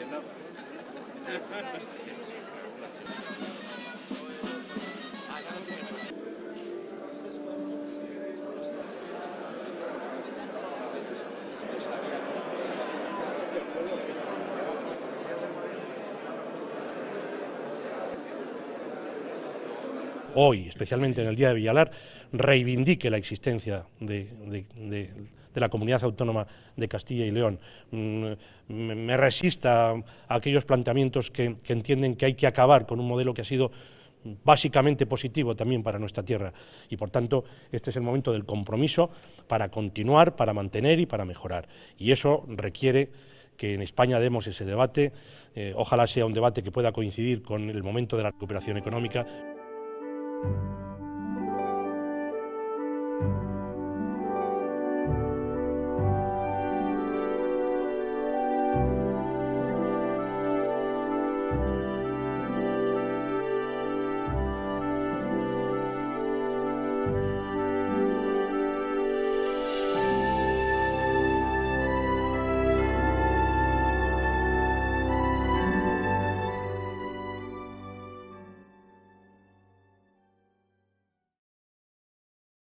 Hoy, especialmente en el Día de Villalar, reivindique la existencia de la Comunidad Autónoma de Castilla y León. Me resista a aquellos planteamientos que entienden que hay que acabar con un modelo que ha sido básicamente positivo también para nuestra tierra, y por tanto este es el momento del compromiso para continuar, para mantener y para mejorar, y eso requiere que en España demos ese debate. Ojalá sea un debate que pueda coincidir con el momento de la recuperación económica.